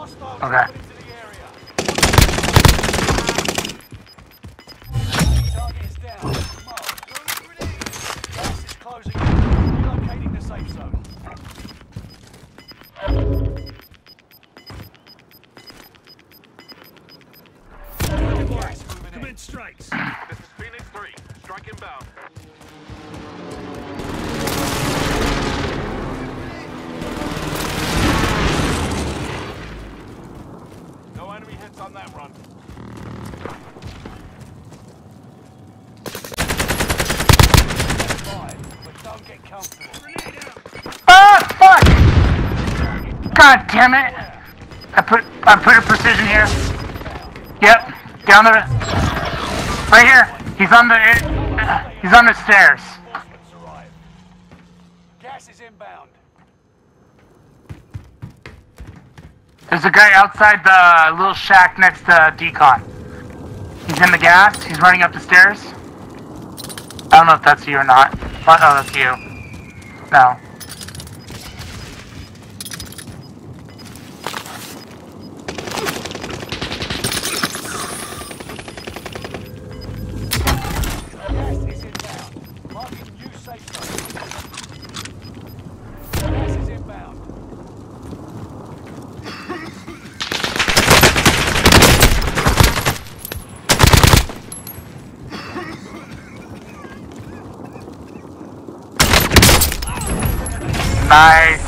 Okay. Target is down. Mark. Gas is closing in. Relocating the safe zone. Commence strikes. This is Phoenix 3. Strike inbound. No enemy hits on that run. But don't get comfortable. Ah, fuck! God damn it! I put a precision here. Yep, down the right here. He's on the stairs. Reinforcements arrive. Gas is inbound. There's a guy outside the little shack next to Decon. He's in the gas. He's running up the stairs. I don't know if that's you or not. Oh, no, that's you. No. Gas is inbound. Marking new safe zone. Gas is inbound. Nice.